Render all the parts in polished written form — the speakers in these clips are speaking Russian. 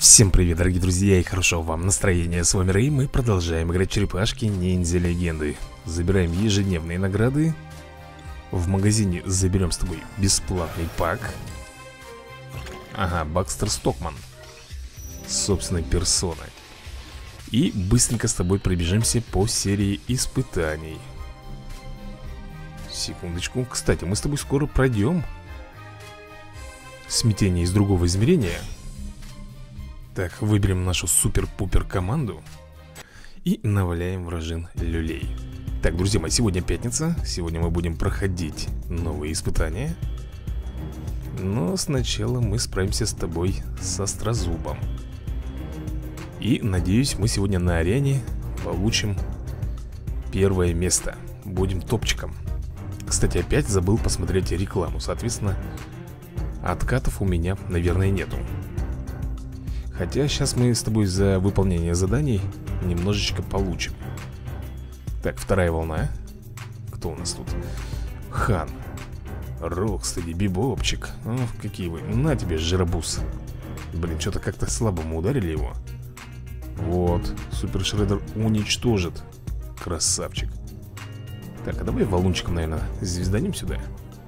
Всем привет, дорогие друзья, и хорошо вам настроения. С вами Рэй, мы продолжаем играть черепашки Ниндзя Легенды. Забираем ежедневные награды. В магазине заберем с тобой бесплатный пак. Ага, Бакстер Стокман собственной персоной. И быстренько с тобой пробежимся по серии испытаний. Секундочку. Кстати, мы с тобой скоро пройдем смятение из другого измерения. Так, выберем нашу супер-пупер команду и наваляем вражин люлей. Так, друзья мои, сегодня пятница. Сегодня мы будем проходить новые испытания. Но сначала мы справимся с тобой с Острозубом. И, надеюсь, мы сегодня на арене получим первое место. Будем топчиком. Кстати, опять забыл посмотреть рекламу. Соответственно, откатов у меня, наверное, нету. Хотя сейчас мы с тобой за выполнение заданий немножечко получим. Так, вторая волна. Кто у нас тут? Хан, Рокстеди, Бибопчик. Ох, какие вы. На тебе, жиробус. Блин, что-то как-то слабо мы ударили его. Вот, Супер Шреддер уничтожит. Красавчик. Так, а давай валунчиком, наверное, звезданем сюда.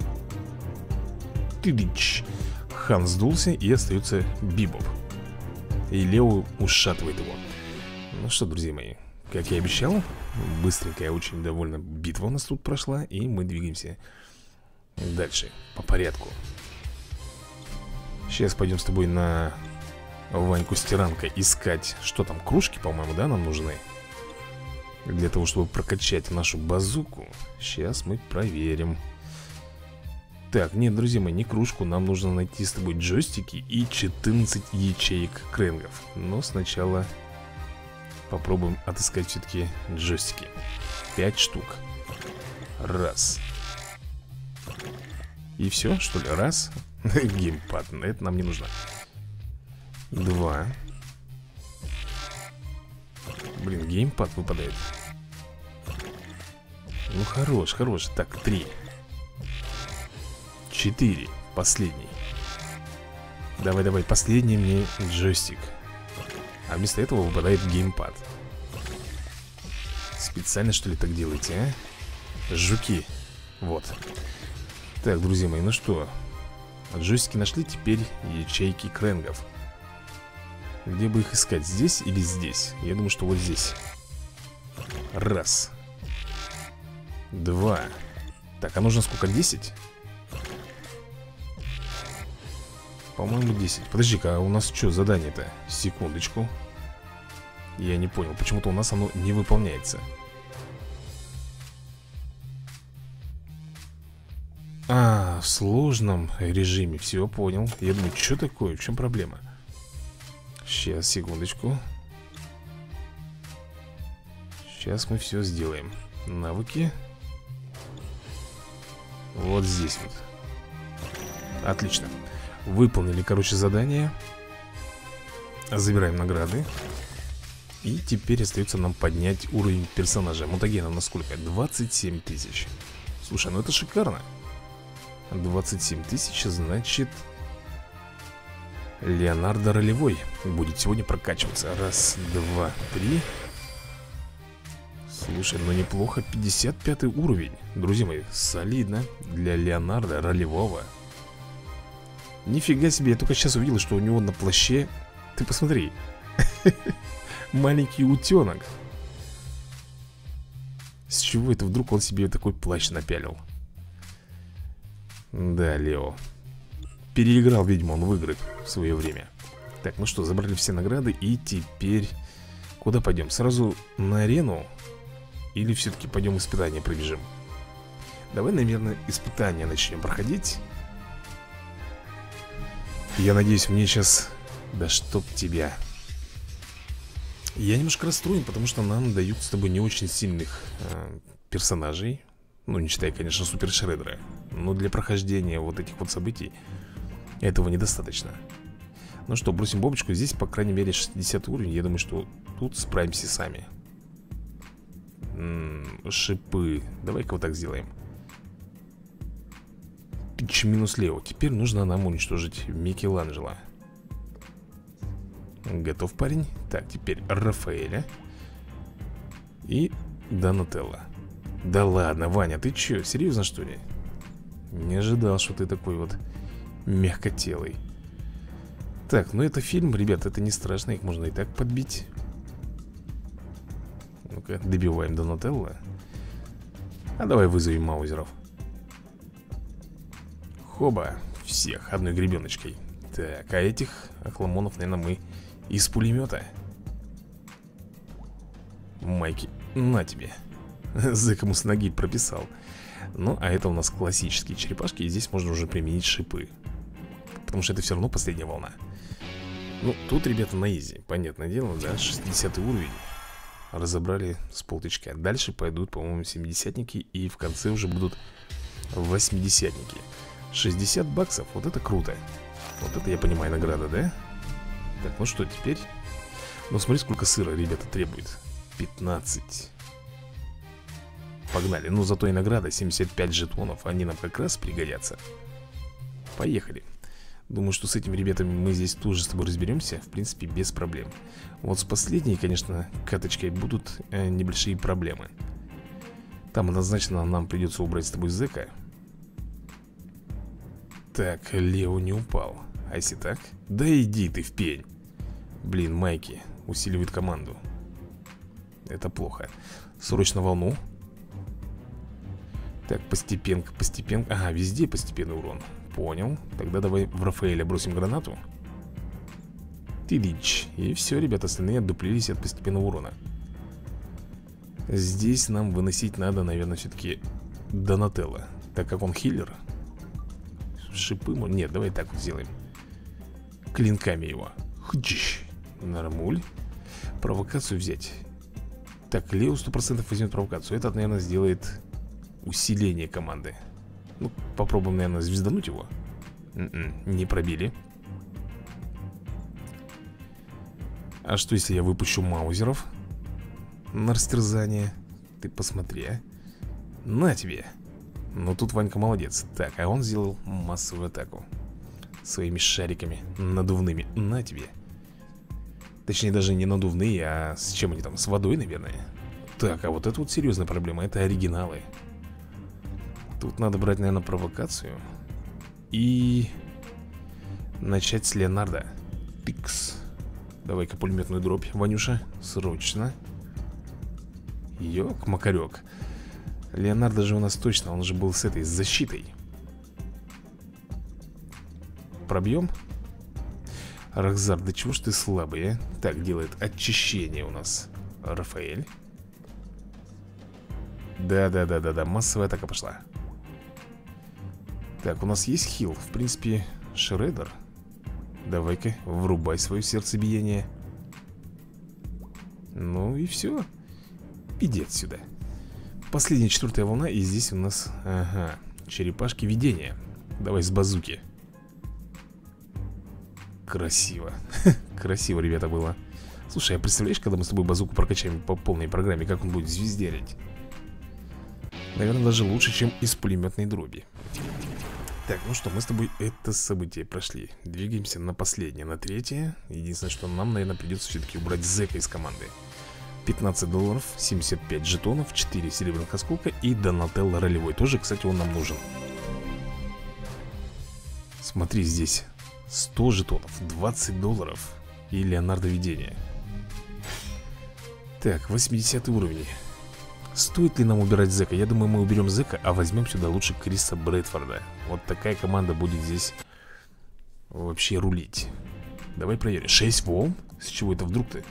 Тыдыч. Хан сдулся, и остается Бибоп. И Лео ушатывает его. Ну что, друзья мои, как я и обещал, быстренькая, очень довольно битва у нас тут прошла. И мы двигаемся дальше, по порядку. Сейчас пойдем с тобой на Ваньку Стиранка искать. Что там, кружки, по-моему, да, нам нужны? Для того, чтобы прокачать нашу базуку. Сейчас мы проверим. Так, нет, друзья мои, не кружку. Нам нужно найти с тобой джойстики и 14 ячеек крэнгов. Но сначала попробуем отыскать все-таки джойстики. 5 штук. Раз. И все, что ли? Раз. Геймпад, это нам не нужно. 2. Блин, геймпад выпадает. Ну, хорош, хорош. Так, 3. 4. Последний. Давай, давай, последний мне джойстик. А вместо этого выпадает геймпад. Специально, что ли, так делаете, а? Жуки. Вот. Так, друзья мои, ну что, джойстики нашли, теперь ячейки крэнгов. Где бы их искать? Здесь или здесь? Я думаю, что вот здесь. Раз. 2. Так, а нужно сколько? 10? По-моему, 10. Подожди-ка, а у нас что задание-то? Секундочку. Я не понял, почему-то у нас оно не выполняется. А, в сложном режиме. Все, понял. Я думаю, что такое? В чем проблема? Сейчас, секундочку. Сейчас мы все сделаем. Навыки. Вот здесь вот. Отлично. Выполнили, короче, задание. Забираем награды. И теперь остается нам поднять уровень персонажа. Мутагена на сколько? 27 тысяч. Слушай, ну это шикарно. 27 тысяч, значит, Леонардо Ролевой будет сегодня прокачиваться. Раз, два, три. Слушай, ну неплохо. 55 уровень. Друзья мои, солидно для Леонардо Ролевого. Нифига себе, я только сейчас увидел, что у него на плаще... Ты посмотри. Маленький утенок. С чего это вдруг он себе такой плащ напялил? Да, Лео. Переиграл, видимо, он в игры в свое время. Так, ну что, забрали все награды. И теперь куда пойдем? Сразу на арену? Или все-таки пойдем испытания пробежим? Давай, наверное, испытания начнем проходить. Я надеюсь, мне сейчас... Да чтоб тебя. Я немножко расстроен, потому что нам дают с тобой не очень сильных персонажей. Ну, не считая, конечно, Супер Шреддера. Но для прохождения вот этих вот событий этого недостаточно. Ну что, бросим бомбочку. Здесь, по крайней мере, 60 уровень. Я думаю, что тут справимся сами. Шипы. Давай-ка вот так сделаем. Минус Лео. Теперь нужно нам уничтожить Микеланджело. Готов, парень. Так, теперь Рафаэля и Донателло. Да ладно, Ваня, ты чё, серьезно что ли? Не ожидал, что ты такой вот мягкотелый. Так, ну это фильм, ребят, это не страшно, их можно и так подбить. Ну-ка, добиваем Донателло. А давай вызовем маузеров. Хоба, всех одной гребеночкой. Так, а этих охламонов, наверное, мы из пулемета. Майки, на тебе. Зэк ему с ноги прописал. Ну, а это у нас классические черепашки. И здесь можно уже применить шипы, потому что это все равно последняя волна. Ну, тут, ребята, на изи. Понятное дело, да, 60 уровень. Разобрали с полтычка. Дальше пойдут, по-моему, 70-ники. И в конце уже будут 80-ники. 60 баксов, вот это круто. Вот это, я понимаю, награда, да? Так, ну что, теперь? Ну, смотри, сколько сыра, ребята, требует. 15. Погнали, ну зато и награда 75 жетонов. Они нам как раз пригодятся. Поехали. Думаю, что с этими ребятами мы здесь тоже с тобой разберемся. В принципе, без проблем. Вот с последней, конечно, каточкой будут небольшие проблемы. Там однозначно нам придется убрать с тобой зэка. Так, Лео не упал. А если так? Да иди ты в пень. Блин, Майки усиливает команду. Это плохо. Срочно волну. Так, постепенно. Ага, везде постепенный урон. Понял. Тогда давай в Рафаэля бросим гранату. Тидич. И все, ребята, остальные отдуплились от постепенного урона. Здесь нам выносить надо, наверное, все-таки Донателло, так как он хиллер. Шипы... Нет, давай так вот сделаем. Клинками его. Хчш. Нормуль. Провокацию взять. Так, Лео 100% возьмет провокацию. Этот, наверное, сделает усиление команды. Ну, попробуем, наверное, звездануть его. Не пробили. А что, если я выпущу маузеров на растерзание? Ты посмотри, а. На тебе. Ну, тут Ванька молодец. Так, а он сделал массовую атаку своими шариками надувными. На тебе. Точнее, даже не надувные, а с чем они там? С водой, наверное. Так, а вот это вот серьезная проблема. Это оригиналы. Тут надо брать, наверное, провокацию и начать с Леонардо. Тикс. Давай-ка пулеметную дробь, Ванюша. Срочно. Ёк-макарёк. Леонардо же у нас точно, он же был с этой, с защитой. Пробьем. Рахзар, да чего ж ты слабый, а? Так, делает очищение у нас Рафаэль. Да, массовая атака пошла. Так, у нас есть хил. В принципе, Шреддер. Давай-ка, врубай свое сердцебиение. Ну и все. Иди отсюда. Последняя, 4-я волна. И здесь у нас, ага, черепашки видения. Давай с базуки. Красиво. Красиво, ребята, было. Слушай, а представляешь, когда мы с тобой базуку прокачаем по полной программе, как он будет звездерить? Наверное, даже лучше, чем из пулеметной дроби. Так, ну что, мы с тобой это событие прошли. Двигаемся на последнее, на 3-е. Единственное, что нам, наверное, придется все-таки убрать зэка из команды. $15, 75 жетонов, 4 серебряных осколка и Донателло ролевой. Тоже, кстати, он нам нужен. Смотри, здесь 100 жетонов, $20 и Леонардо видение. Так, 80 уровень. Стоит ли нам убирать зэка? Я думаю, мы уберем зэка, а возьмем сюда лучше Криса Брэдфорда. Вот такая команда будет здесь вообще рулить. Давай проверим. 6 волн? С чего это вдруг-то?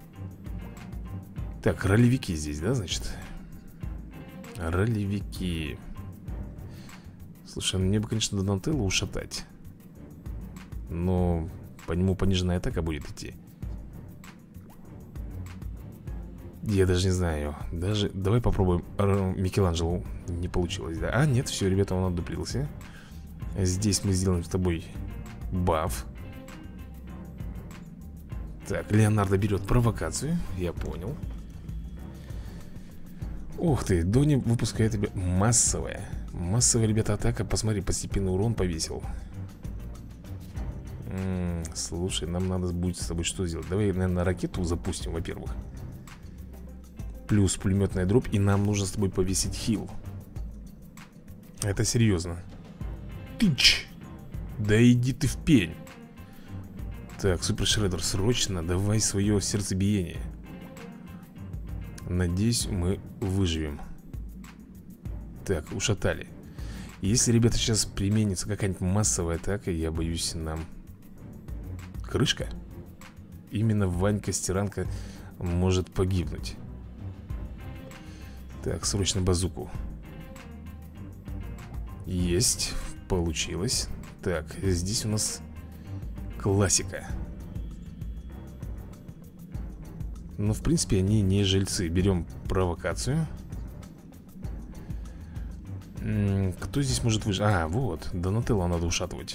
Так, ролевики здесь, да, значит? Ролевики. Слушай, ну мне бы, конечно, Донателло ушатать. Но по нему пониженная атака будет идти. Я даже не знаю. Даже давай попробуем Микеланджело. Не получилось, да? А, нет, все, ребята, он отдуплился. Здесь мы сделаем с тобой баф. Так, Леонардо берет провокацию. Я понял. Ух ты, Дони выпускает тебе массовая. Массовая, ребята, атака. Посмотри, постепенный урон повесил. Слушай, нам надо будет с тобой что сделать? Давай, наверное, ракету запустим, во-первых. Плюс пулеметная дробь. И нам нужно с тобой повесить хил. Это серьезно. Тыч! Да иди ты в пень. Так, Супер Шреддер, срочно давай свое сердцебиение. Надеюсь, мы выживем. Так, ушатали. Если, ребята, сейчас применится какая-нибудь массовая атака, я боюсь, нам крышка. Именно Ванька-стиранка может погибнуть. Так, срочно базуку. Есть, получилось. Так, здесь у нас классика. Но, в принципе, они не жильцы. Берем провокацию. Кто здесь может выжить? А, вот, Донателло надо ушатывать.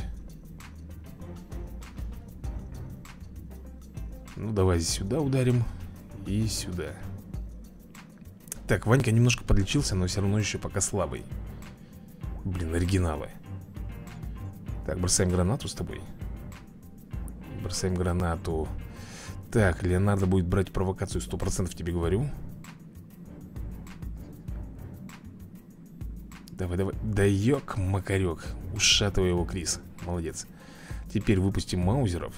Ну, давай сюда ударим. И сюда. Так, Ванька немножко подлечился, но все равно еще пока слабый. Блин, оригиналы. Так, бросаем гранату с тобой. Бросаем гранату. Так, Леонардо будет брать провокацию 100%, тебе говорю. Давай, давай. Да ёк, макарек. Ушатывай его, Крис. Молодец. Теперь выпустим маузеров.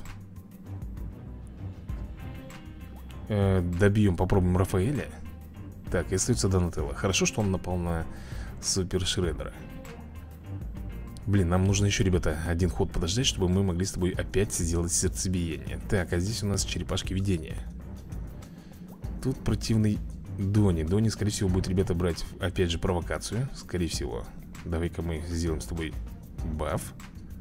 Добьем, попробуем Рафаэля. Так, и остается Донателло. Хорошо, что он напал на Супер Шреддера. Блин, нам нужно еще, ребята, один ход подождать, чтобы мы могли с тобой опять сделать сердцебиение. Так, а здесь у нас черепашки видения. Тут противный Дони. Дони, скорее всего, будет, ребята, брать, опять же, провокацию. Скорее всего. Давай-ка мы сделаем с тобой баф.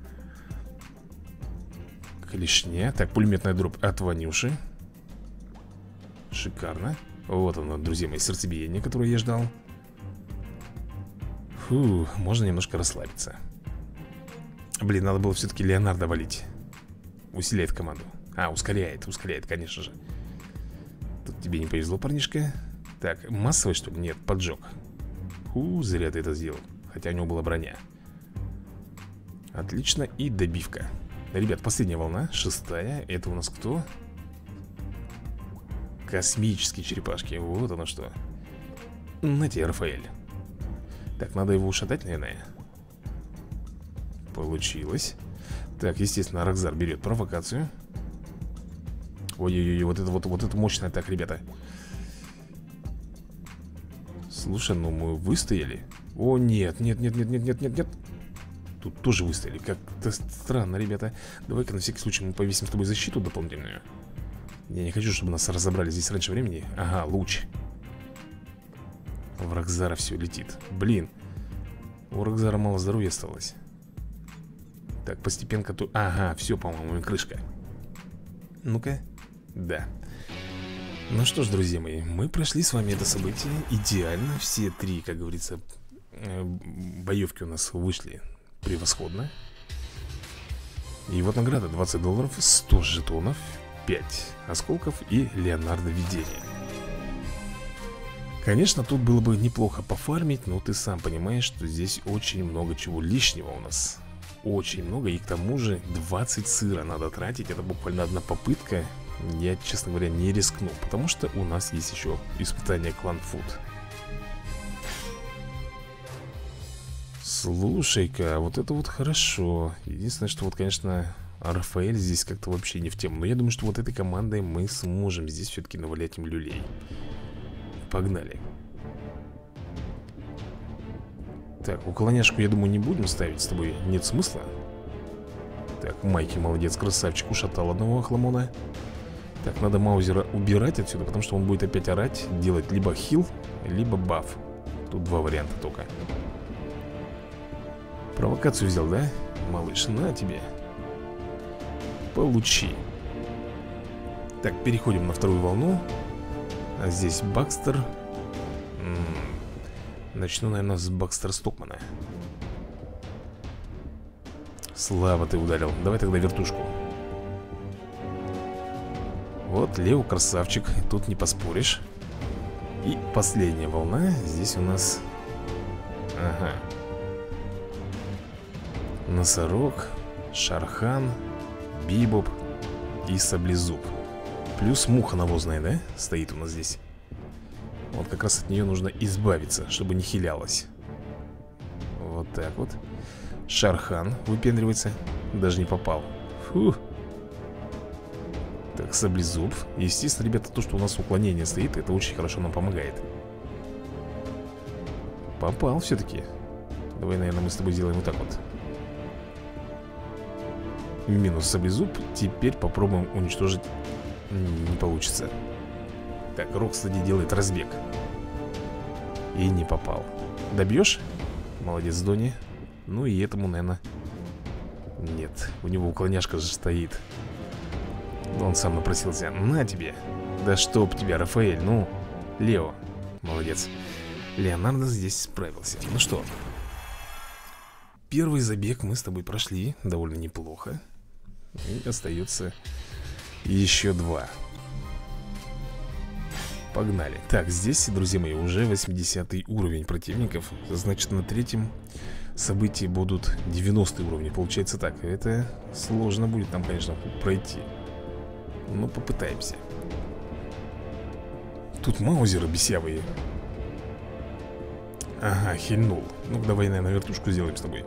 Клешня. Так, пулеметная дробь от Ванюши. Шикарно. Вот оно, друзья мои, сердцебиение, которое я ждал. Фу, можно немножко расслабиться. Блин, надо было все-таки Леонардо валить. Усиляет команду. А, ускоряет, конечно же. Тут тебе не повезло, парнишка. Так, массовый, что ли? Нет, поджог. Фу, зря ты это сделал. Хотя у него была броня. Отлично, и добивка. Ребят, последняя волна, 6-я. Это у нас кто? Космические черепашки, вот оно что. На тебе, Рафаэль. Так, надо его ушатать, наверное. Получилось. Так, естественно, Рокзар берет провокацию. Ой-ой-ой, вот это мощная атака, ребята. Слушай, ну мы выстояли. О, нет. Тут тоже выстояли. Как-то странно, ребята. Давай-ка на всякий случай мы повесим с тобой защиту дополнительную. Я не хочу, чтобы нас разобрали здесь раньше времени. Ага, луч. В Рокзара все летит. Блин. У Рокзара мало здоровья осталось. Так, постепенно... Ага, все, по-моему, крышка. Ну-ка. Да. Ну что ж, друзья мои, мы прошли с вами это событие идеально. Все три, как говорится, боевки у нас вышли превосходно. И вот награда: $20, 100 жетонов, 5 осколков и Леонардо видение. Конечно, тут было бы неплохо пофармить, но ты сам понимаешь, что здесь очень много чего лишнего у нас. Очень много, и к тому же 20 сыра надо тратить. Это буквально одна попытка. Я, честно говоря, не рискну, потому что у нас есть еще испытание Клан Фуд. Слушай-ка, вот это вот хорошо. Единственное, что вот, конечно, Рафаэль здесь как-то вообще не в тему. Но я думаю, что вот этой командой мы сможем здесь все-таки навалять им люлей. Погнали. Так, уклоняшку, я думаю, не будем ставить с тобой. Нет смысла. Так, Майки молодец, красавчик, ушатал одного охламона. Так, надо Маузера убирать отсюда, потому что он будет опять орать. Делать либо хил, либо баф. Тут два варианта только. Провокацию взял, да? Малыш, на тебе. Получи. Так, переходим на вторую волну. А здесь Бакстер. Начну, наверное, с Бакстер Стокмана. Слабо ты ударил. Давай тогда вертушку. Вот, Лео красавчик. Тут не поспоришь. И последняя волна. Здесь у нас... Ага. Носорог, Шархан, Бибоп. и саблезуб. Плюс муха навозная, да? Стоит у нас здесь. Вот как раз от нее нужно избавиться, чтобы не хилялась. Вот так вот. Шархан выпендривается. Даже не попал. Фух. Так, саблезуб. Естественно, ребята, то, что у нас уклонение стоит, это очень хорошо нам помогает. Попал все-таки. Давай, наверное, мы с тобой сделаем вот так вот. Минус саблезуб. Теперь попробуем уничтожить. Не получится. Так, Рокстеди делает разбег. И не попал. Добьешь? Молодец, Дони. Ну и этому, наверное... Нет, у него уклоняшка же стоит. Он сам напросился. На тебе. Да чтоб тебя, Рафаэль, ну. Лео. Молодец. Леонардо здесь справился. Ну что, первый забег мы с тобой прошли довольно неплохо. И остается еще 2. Погнали. Так, здесь, друзья мои, уже 80-й уровень противников. Значит, на третьем событии будут 90-е уровни. Получается так, это сложно будет нам, конечно, пройти. Но попытаемся. Тут маузеры бесявые. Ага, хильнул. Ну, давай, наверное, вертушку сделаем с тобой.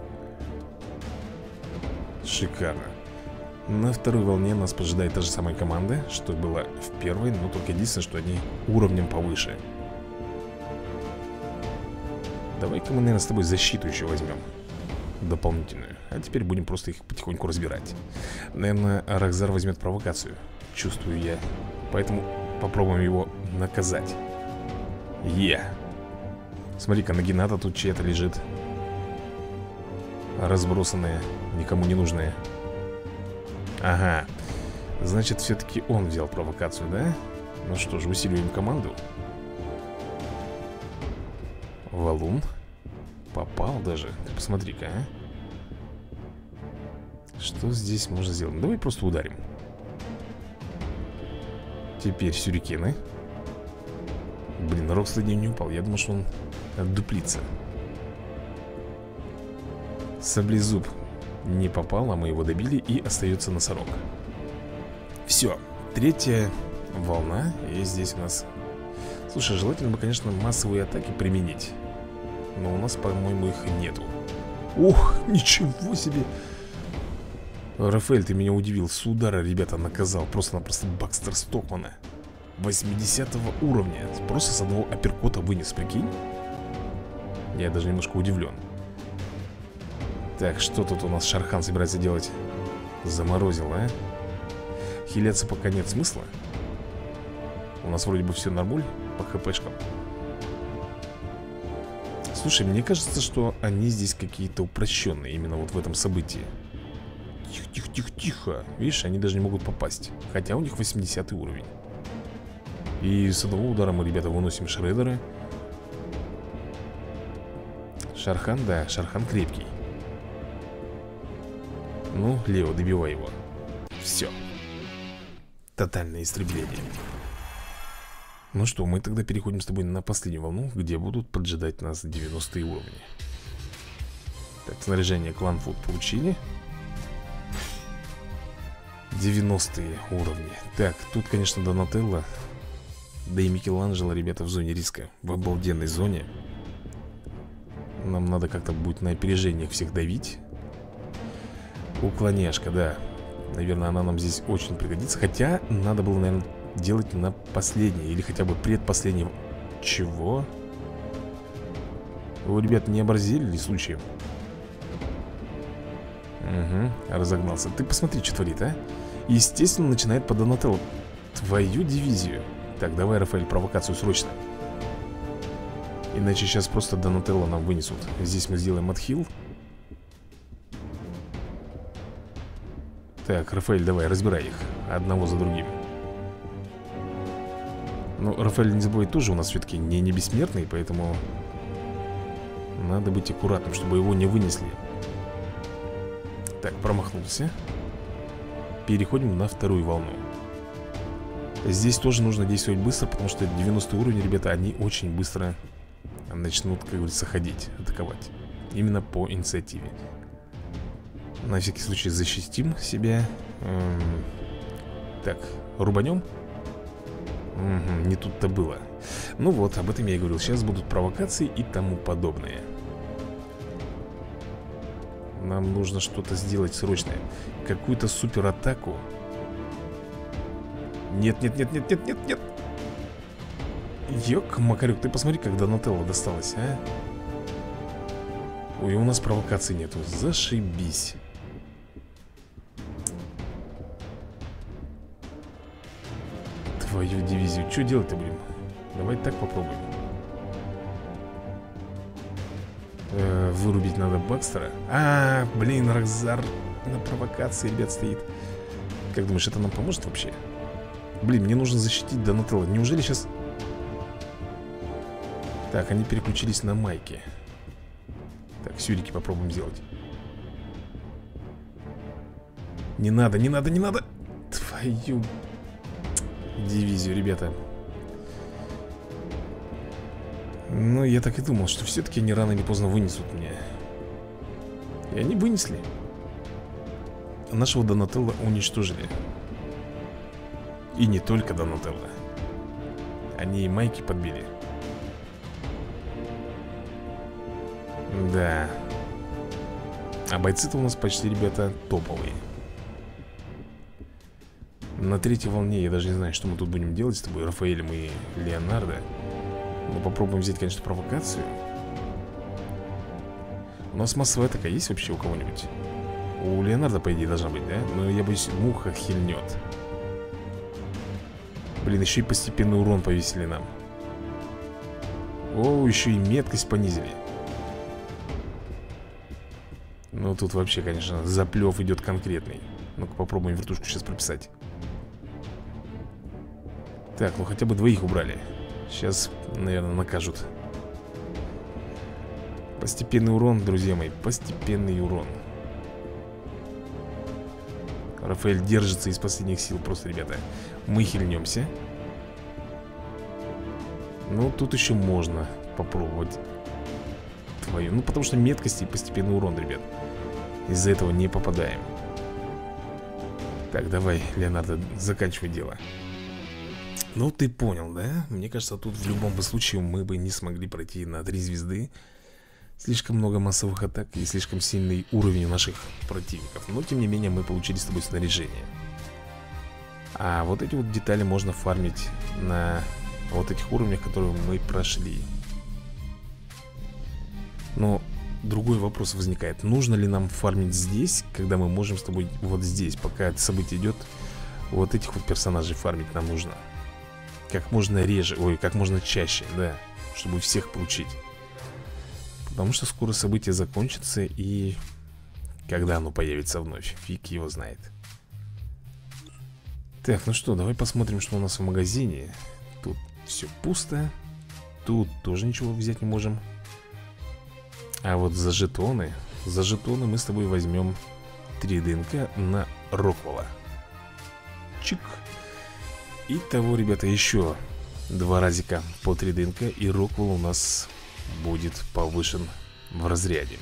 Шикарно. На второй волне нас поджидает та же самая команда, что было в первой, но только единственное, что они уровнем повыше. Давай-ка мы, наверное, с тобой защиту еще возьмем. Дополнительную. А теперь будем просто их потихоньку разбирать. Наверное, Рахзар возьмет провокацию. Чувствую я. Поэтому попробуем его наказать. Смотри-ка, Нагината тут чья-то лежит. Разбросанная, никому не нужная. Ага. Значит, все-таки он взял провокацию, да? Ну что ж, усиливаем команду. Валун. Попал даже. Ты посмотри-ка, а. Что здесь можно сделать? Давай просто ударим. Теперь сюрикены. Блин, Рокстеди не упал. Я думал, что он отдуплится. Саблезуб не попал, а мы его добили. И остается носорог. Все, третья волна. И здесь у нас... Слушай, желательно бы, конечно, массовые атаки применить. Но у нас, по-моему, их нету. Ух, ничего себе. Рафаэль, ты меня удивил. С удара, ребята, наказал просто-напросто Бакстер Стокмана 80 уровня. Просто с одного апперкота вынес, прикинь. Я даже немножко удивлен. Так, что тут у нас Шархан собирается делать? Заморозил, а? Хиляться пока нет смысла. У нас вроде бы все нормуль по хпшкам. Слушай, мне кажется, что они здесь какие-то упрощенные именно вот в этом событии. Тихо. Видишь, они даже не могут попасть. Хотя у них 80 уровень. И с одного удара мы, ребята, выносим шредеры. Шархан, да, Шархан крепкий. Ну, Лео, добивай его. Все. Тотальное истребление. Ну что, мы тогда переходим с тобой на последнюю волну, где будут поджидать нас 90-е уровни. Так, снаряжение Клан Фуд получили. 90-е уровни. Так, тут, конечно, Донателло, да и Микеланджело, ребята, в зоне риска. В обалденной зоне. Нам надо как-то будет на опережениях всех давить. Уклоняшка, да. Наверное, она нам здесь очень пригодится. Хотя, надо было, наверное, делать на последней или хотя бы предпоследней. Чего? Вы, ребят, не оборзели ли случаем? Угу, разогнался. Ты посмотри, что творит, а? Естественно, начинает по Донателло. Твою дивизию. Так, давай, Рафаэль, провокацию срочно. Иначе сейчас просто Донателло нам вынесут. Здесь мы сделаем отхил. Так, Рафаэль, давай, разбирай их одного за другим. Ну, Рафаэль, не забывай, тоже у нас все-таки не бессмертный, поэтому надо быть аккуратным, чтобы его не вынесли. Так, промахнулся. Переходим на вторую волну. Здесь тоже нужно действовать быстро, потому что 90 уровень, ребята, они очень быстро начнут, как говорится, ходить, атаковать. Именно по инициативе. На всякий случай защитим себя. Так, рубанем? Угу, не тут-то было. Ну вот, об этом я и говорил. Сейчас будут провокации и тому подобное. Нам нужно что-то сделать срочное. Какую-то супер атаку. Нет, нет, нет, нет, нет, нет, нет. Ёк, Макарюк, ты посмотри, как Донателло досталось, а? Ой, у нас провокаций нету. Зашибись. Твою дивизию. Что делать-то будем? Давай так попробуем. Вырубить надо Бакстера. Блин, Рокзар на провокации, ребят, стоит. Как думаешь, это нам поможет вообще? Блин, мне нужно защитить Донателло. Неужели сейчас... Так, они переключились на майки. Так, сюрики попробуем сделать. Не надо, не надо, не надо. Твою дивизию, ребята. Ну, я так и думал, что все-таки они рано или поздно вынесут меня. И они вынесли. Нашего Донателло уничтожили. И не только Донателло. Они и майки подбили. Да. А бойцы-то у нас почти, ребята, топовые. На третьей волне я даже не знаю, что мы тут будем делать с тобой, Рафаэлем и Леонардо. Мы попробуем взять, конечно, провокацию. У нас массовая атака есть вообще у кого-нибудь? У Леонардо, по идее, должна быть, да? Но я боюсь, муха хильнет. Блин, еще и постепенный урон повесили нам. О, еще и меткость понизили. Ну, тут вообще, конечно, заплев идет конкретный. Ну-ка, попробуем вертушку сейчас прописать. Так, ну хотя бы двоих убрали. Сейчас, наверное, накажут. Постепенный урон, друзья мои. Постепенный урон. Рафаэль держится из последних сил просто, ребята. Мы хильнемся. Ну, тут еще можно попробовать. Твою. Ну, потому что меткость и постепенный урон, ребят. Из-за этого не попадаем. Так, давай, Леонардо, заканчивай дело. Ну, ты понял, да? Мне кажется, тут в любом бы случае мы бы не смогли пройти на 3 звезды. Слишком много массовых атак и слишком сильный уровень у наших противников. Но, тем не менее, мы получили с тобой снаряжение. А вот эти вот детали можно фармить на вот этих уровнях, которые мы прошли. Но другой вопрос возникает. Нужно ли нам фармить здесь, когда мы можем с тобой вот здесь, пока это событие идет, вот этих вот персонажей фармить нам нужно? Как можно реже, ой, как можно чаще, да, чтобы всех получить. Потому что скоро событие закончится, и когда оно появится вновь, фиг его знает. Так, ну что, давай посмотрим, что у нас в магазине. Тут все пусто. Тут тоже ничего взять не можем. А вот за жетоны мы с тобой возьмем 3 ДНК на Роквелла. Чик. Итого, ребята, еще 2 разика по 3 ДНК, и Роквелл у нас будет повышен в разряде.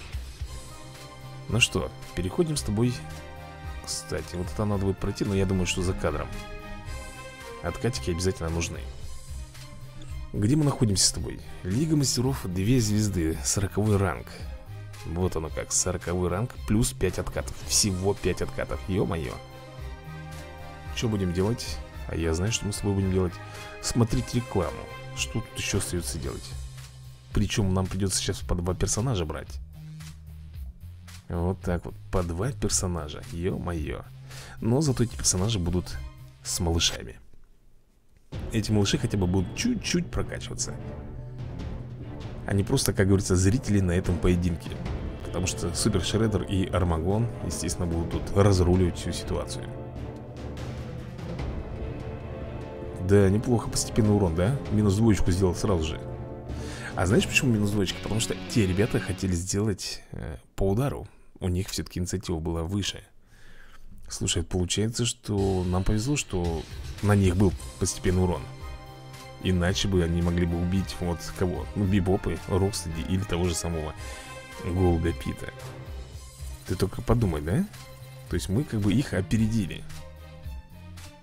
Ну что, переходим с тобой. Кстати, вот это надо будет пройти, но я думаю, что за кадром. Откатики обязательно нужны. Где мы находимся с тобой? Лига мастеров 2 звезды, 40-й ранг. Вот оно как, 40-й ранг плюс 5 откатов. Всего 5 откатов, ё-моё. Что будем делать? А я знаю, что мы с тобой будем делать. Смотреть рекламу. Что тут еще остается делать? Причем нам придется сейчас по 2 персонажа брать. Вот так вот, по 2 персонажа, ё-моё. Но зато эти персонажи будут с малышами. Эти малыши хотя бы будут чуть-чуть прокачиваться. Они просто, как говорится, зрители на этом поединке. Потому что Супер Шреддер и Армагон, естественно, будут тут разруливать всю ситуацию. Да, неплохо, постепенный урон, да? Минус 2 сделал сразу же. А знаешь, почему минус 2? Потому что те ребята хотели сделать по удару. У них все-таки инициатива была выше. Слушай, получается, что нам повезло, что на них был постепенный урон. Иначе бы они могли бы убить вот кого? Ну, Бибопы, Рокстеди или того же самого Голда Пита. Ты только подумай, да? То есть мы как бы их опередили.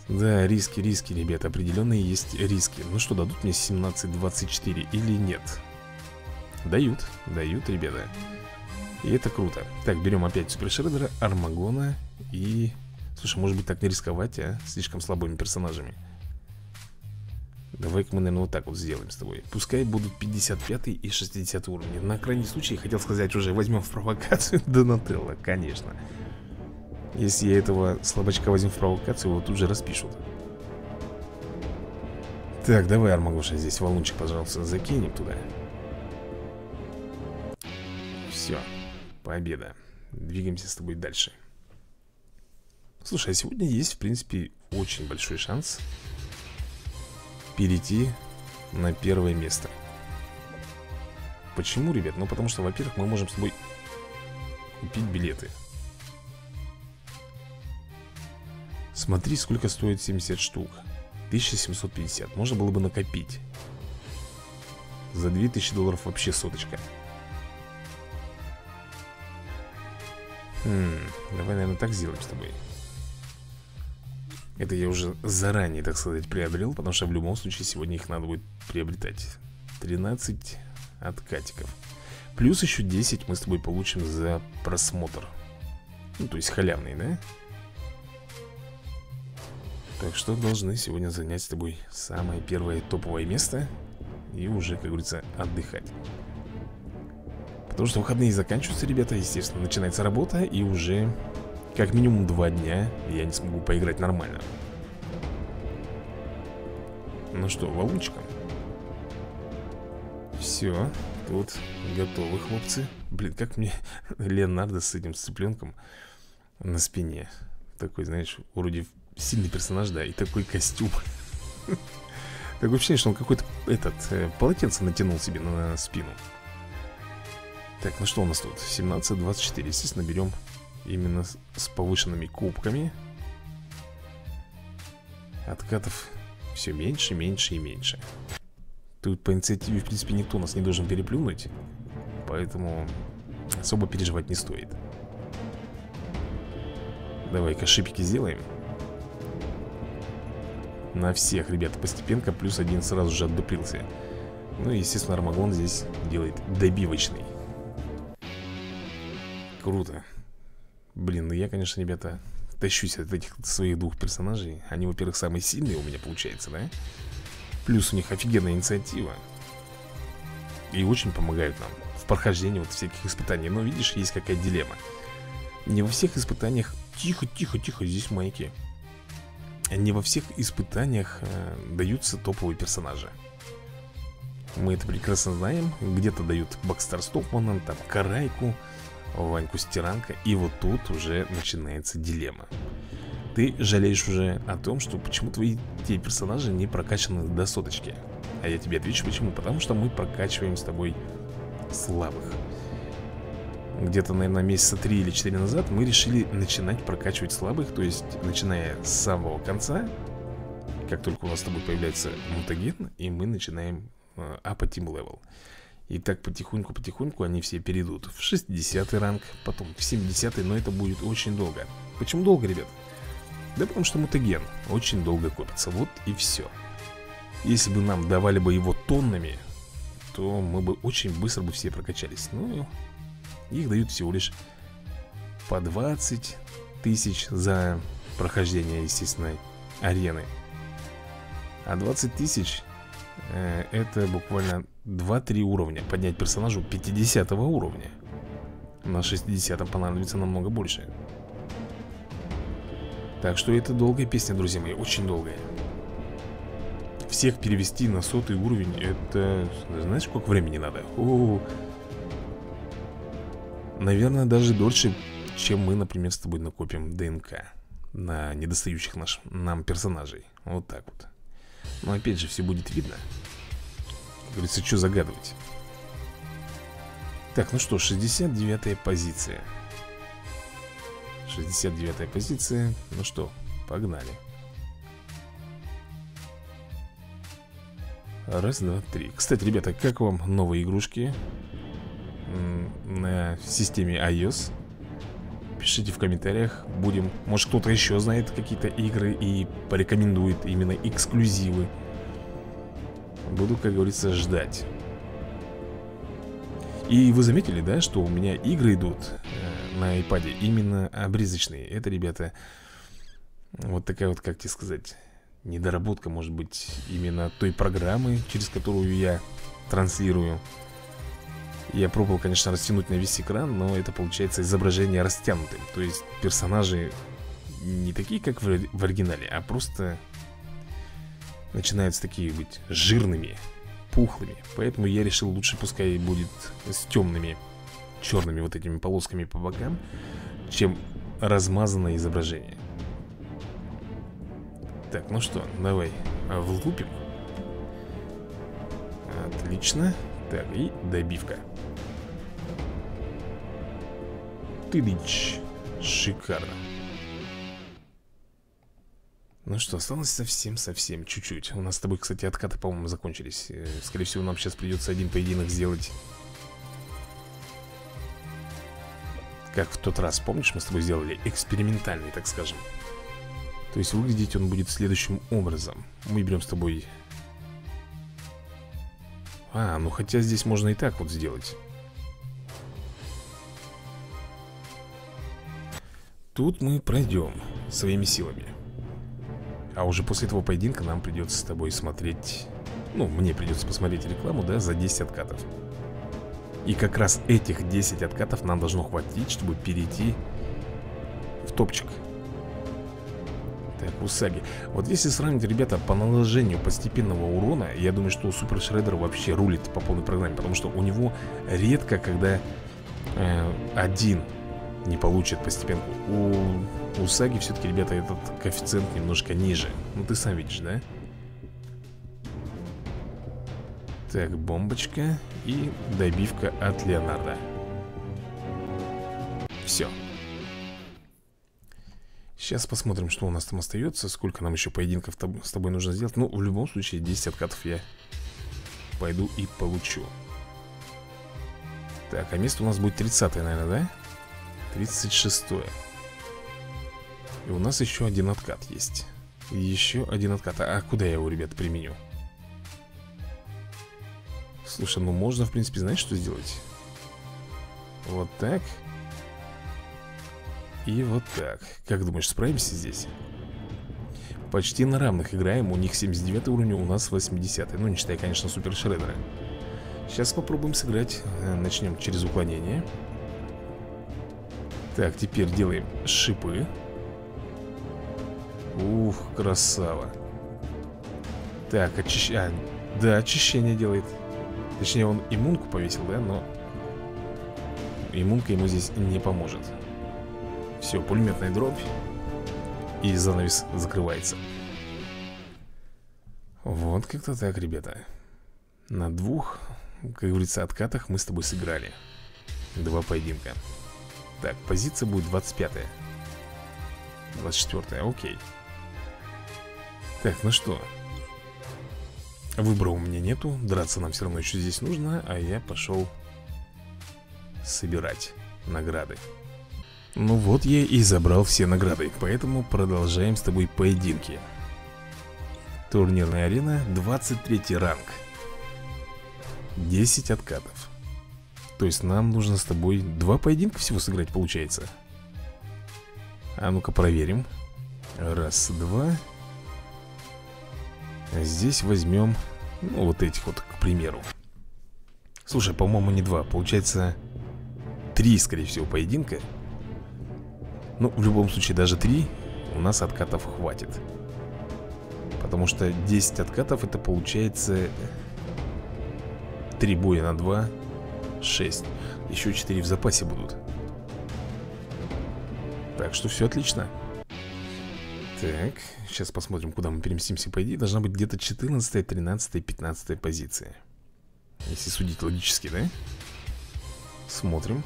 Да, риски, ребята, определенные есть риски. Ну что, дадут мне 17-24 или нет? Дают, ребята. И это круто. Так, берем опять Супер Шреддера, Армагона и... Слушай, может быть так не рисковать, а? Слишком слабыми персонажами. Давай-ка мы, наверное, вот так вот сделаем с тобой. Пускай будут 55 и 60 уровни. На крайний случай, хотел сказать, уже возьмем в провокацию Донателло, конечно. Если я этого слабачка возьму в провокацию, его тут же распишут. Так, давай, Армагоша, здесь валунчик, пожалуйста, закинем туда. Все, победа. Двигаемся с тобой дальше. Слушай, а сегодня есть, в принципе, очень большой шанс перейти на первое место. Почему, ребят? Ну, потому что, во-первых, мы можем с тобой купить билеты. Смотри, сколько стоит 70 штук. 1750. Можно было бы накопить. За 2000 долларов вообще соточка. Давай, наверное, так сделаем с тобой. Это я уже заранее, так сказать, приобрел, потому что в любом случае сегодня их надо будет приобретать. 13 откатиков. Плюс еще 10 мы с тобой получим за просмотр. Ну, то есть халявный, да? Так что должны сегодня занять с тобой самое первое топовое место. И уже, как говорится, отдыхать. Потому что выходные заканчиваются, ребята. Естественно, начинается работа. И уже как минимум 2 дня я не смогу поиграть нормально. Ну что, валунчиком? Все, тут готовы, хлопцы. Блин, как мне Леонардо с этим цыпленком на спине. Такой, знаешь, вроде сильный персонаж, да, и такой костюм. Такое ощущение, что он какой-то полотенце натянул себе на спину. Так, ну что у нас тут? 17-24. Естественно, берем именно с повышенными кубками. Откатов все меньше, меньше и меньше. Тут по инициативе, в принципе, никто нас не должен переплюнуть. Поэтому особо переживать не стоит. Давай-ка шипики сделаем. На всех, ребята, постепенно. Плюс один сразу же отдуплился. Ну и, естественно, Армагон здесь делает добивочный. Круто. Блин, ну я, конечно, ребята, тащусь от этих своих двух персонажей. Они, во-первых, самые сильные у меня получается, да? Плюс у них офигенная инициатива. И очень помогают нам в прохождении вот всяких испытаний. Но видишь, есть какая-то дилемма. Не во всех испытаниях... Тихо, тихо, тихо, здесь маяки. Не во всех испытаниях даются топовые персонажи. Мы это прекрасно знаем. Где-то дают Бакстар Стокмана, там Карайку, Ваньку Стиранка. И вот тут уже начинается дилемма. Ты жалеешь уже о том, что почему те персонажи не прокачаны до соточки. А я тебе отвечу почему. Потому что мы прокачиваем с тобой слабых. Где-то, наверное, месяца 3 или 4 назад мы решили начинать прокачивать слабых. То есть, начиная с самого конца, как только у нас с тобой появляется мутаген, и мы начинаем апать тим левел. И так потихоньку-потихоньку они все перейдут в 60-й ранг, потом в 70-й, но это будет очень долго. Почему долго, ребят? Да потому что мутаген очень долго копится. Вот и все. Если бы нам давали бы его тоннами, то мы бы очень быстро бы все прокачались. Ну, их дают всего лишь по 20 тысяч за прохождение, естественно, арены. А 20 тысяч это буквально 2-3 уровня. Поднять персонажу 50 уровня. На 60 понадобится намного больше. Так что это долгая песня, друзья мои, очень долгая. Всех перевести на 100-й уровень, это... Знаешь, сколько времени надо? Наверное, даже дольше, чем мы, например, с тобой накопим ДНК на недостающих нам персонажей. Вот так вот. Но опять же, все будет видно. Как говорится, что загадывать. Так, ну что, 69-я позиция. 69-я позиция. Ну что, погнали. Раз, два, три. Кстати, ребята, как вам новые игрушки на системе iOS? Напишите в комментариях. Будем, может кто-то еще знает какие-то игры и порекомендует именно эксклюзивы. Буду, как говорится, ждать. И вы заметили, да, что у меня игры идут на iPad именно обрезочные. Это, ребята, вот такая вот, как тебе сказать, недоработка, может быть, именно той программы, через которую я транслирую. Я пробовал, конечно, растянуть на весь экран, но это получается изображение растянутым. То есть персонажи не такие, как в оригинале, а просто начинаются такие быть жирными, пухлыми. Поэтому я решил, лучше пускай будет с темными, черными вот этими полосками по бокам, чем размазанное изображение. Так, ну что, давай влупим. Отлично. Так, и добивка. Тыдыч. Шикарно. Ну что, осталось совсем чуть-чуть. У нас с тобой, кстати, откаты, по-моему, закончились. Скорее всего, нам сейчас придется один поединок сделать. Как в тот раз, помнишь, мы с тобой сделали экспериментальный, так скажем. То есть выглядеть он будет следующим образом. Мы берем с тобой... ну хотя здесь можно и так вот сделать. Тут мы пройдем своими силами. А уже после этого поединка нам придется с тобой смотреть... Ну, мне придется посмотреть рекламу, да, за 10 откатов. И как раз этих 10 откатов нам должно хватить, чтобы перейти в топчик. Так, Усаги. Вот если сравнить, ребята, по наложению постепенного урона, я думаю, что Супер Шреддер вообще рулит по полной программе. Потому что у него редко, когда один не получит постепенку. У Усаги все-таки, ребята, этот коэффициент немножко ниже. Ну, ты сам видишь, да? Так, бомбочка и добивка от Леонардо. Все. Сейчас посмотрим, что у нас там остается. Сколько нам еще поединков с тобой нужно сделать. Ну, в любом случае, 10 откатов я пойду и получу. Так, а место у нас будет 30-е, наверное, да? 36-е. И у нас еще один откат есть. Еще один откат. А куда я его, ребят, применю? Слушай, ну можно, в принципе, знаешь, что сделать? Вот так. И вот так. Как думаешь, справимся здесь? Почти на равных играем. У них 79 уровень, у нас 80. Ну, не считая, конечно, Супер Шреддера. Сейчас попробуем сыграть. Начнем через уклонение. Так, теперь делаем шипы. Ух, красава. Так, да, очищение делает. Точнее, он иммунку повесил, да, но иммунка ему здесь не поможет. Все, пулеметная дробь. И занавес закрывается. Вот как-то так, ребята. На двух, как говорится, откатах мы с тобой сыграли. 2 поединка. Так, позиция будет 25-я. 24-я, окей. Так, ну что, выбора у меня нету. Драться нам все равно еще здесь нужно. А я пошел собирать награды. Ну вот я и забрал все награды. Поэтому продолжаем с тобой поединки. Турнирная арена, 23 ранг. 10 откатов. То есть нам нужно с тобой 2 поединка всего сыграть, получается. А ну-ка проверим. Раз, два. Здесь возьмем, ну, вот этих вот, к примеру. Слушай, по-моему, не 2. Получается 3, скорее всего, поединка. Ну, в любом случае, даже 3 у нас откатов хватит. Потому что 10 откатов, это получается 3 боя на 2, 6. Еще 4 в запасе будут. Так что все отлично. Так, сейчас посмотрим, куда мы переместимся. По идее, должна быть где-то 14, 13, 15 позиция. Если судить логически, да? Смотрим.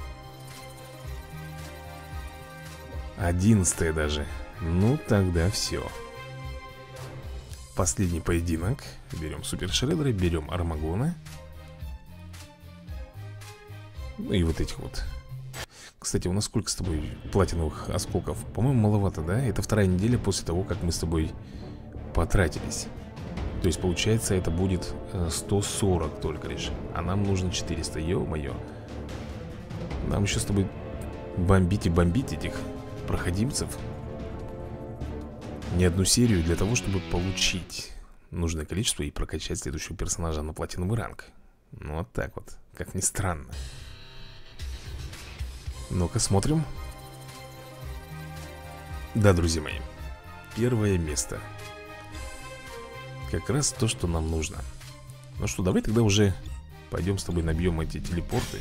11 даже. Ну, тогда все. Последний поединок. Берем Супер Шреддера, берем Армагона. Ну и вот этих вот. Кстати, у нас сколько с тобой платиновых осколков? По-моему, маловато, да? Это вторая неделя после того, как мы с тобой потратились. То есть, получается, это будет 140 только лишь. А нам нужно 400, ё-моё. Нам еще с тобой бомбить и бомбить этих проходимцев. Не одну серию для того, чтобы получить нужное количество и прокачать следующего персонажа на платиновый ранг. Ну, вот так вот, как ни странно. Ну-ка, смотрим. Да, друзья мои, первое место. Как раз то, что нам нужно. Ну что, давай тогда уже пойдем с тобой набьем эти телепорты.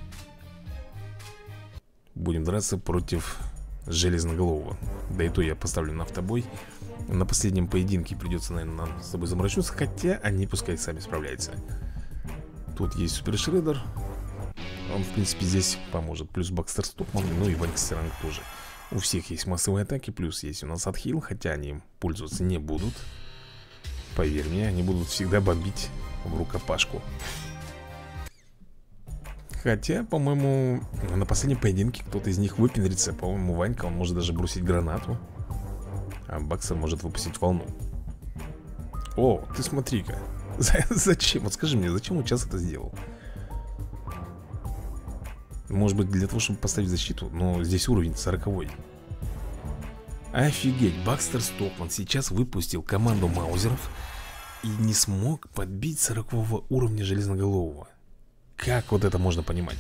Будем драться против Железноголового. Да и то я поставлю на автобой. На последнем поединке придется, наверное, нам с тобой заморачиваться. Хотя они пускай сами справляются. Тут есть Супер Шреддер. Он, в принципе, здесь поможет. Плюс Бакстер Стокман, ну и Ванькстеранг тоже. У всех есть массовые атаки. Плюс есть у нас отхил, хотя они им пользоваться не будут. Поверь мне, они будут всегда бомбить в рукопашку. Хотя, по-моему, на последнем поединке кто-то из них выпендрится. По-моему, Ванька, он может даже бросить гранату. А Баксер может выпустить волну. О, ты смотри-ка. Зачем? Вот скажи мне, зачем он сейчас это сделал? Может быть, для того, чтобы поставить защиту. Но здесь уровень 40-й. Офигеть, Бакстер Стокман сейчас выпустил команду маузеров и не смог подбить 40-го уровня Железноголового. Как вот это можно понимать?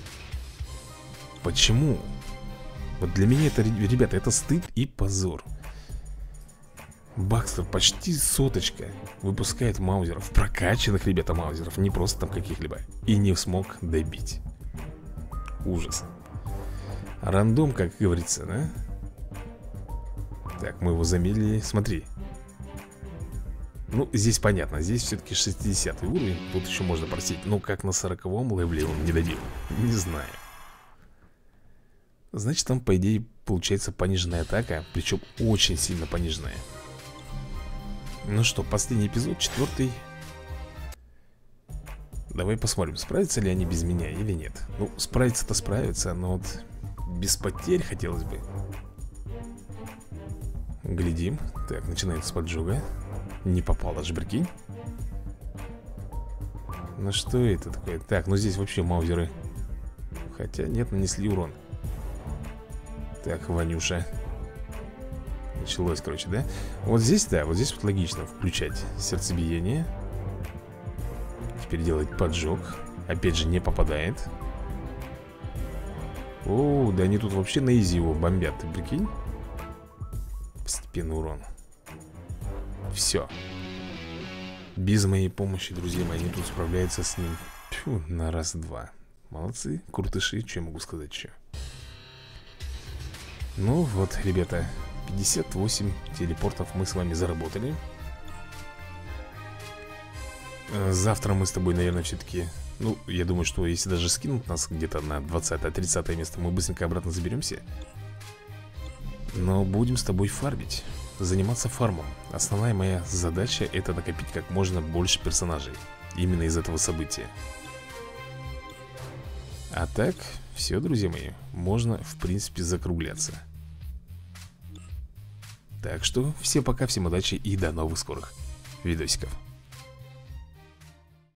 Почему? Вот для меня это, ребята, это стыд и позор. Бакстер почти соточка выпускает маузеров, прокачанных, ребята, маузеров, не просто там каких-либо, и не смог добить. Ужас. Рандом, как говорится, да? Так, мы его замедлили. Смотри. Ну, здесь понятно. Здесь все-таки 60-й уровень. Тут еще можно просить. Но как на 40-м левеле он не добил? Не знаю. Значит, там, по идее, получается пониженная атака. Причем очень сильно пониженная. Ну что, последний эпизод, 4-й. Давай посмотрим, справятся ли они без меня или нет. Ну, справиться-то справятся, но вот без потерь хотелось бы. Глядим. Так, начинается с поджога. Не попал даже, прикинь. Ну что это такое? Так, ну здесь вообще маузеры. Хотя нет, нанесли урон. Так, Ванюша. Началось, короче, да? Вот здесь, да, вот здесь вот логично включать сердцебиение. Теперь делать поджог. Опять же, не попадает. О, да они тут вообще на изи его бомбят, ты прикинь? Постепенный урон. Все. Без моей помощи, друзья мои, они тут справляются с ним. Фу, на раз-два. Молодцы, крутыши, что я могу сказать еще. Ну вот, ребята, 58 телепортов мы с вами заработали. Завтра мы с тобой, наверное, все-таки... Ну, я думаю, что если даже скинут нас где-то на 20-30 место, мы быстренько обратно заберемся. Но будем с тобой фармить. Заниматься фармом. Основная моя задача — это накопить как можно больше персонажей. Именно из этого события. А так, все, друзья мои, можно, в принципе, закругляться. Так что, всем пока, всем удачи и до новых скорых видосиков.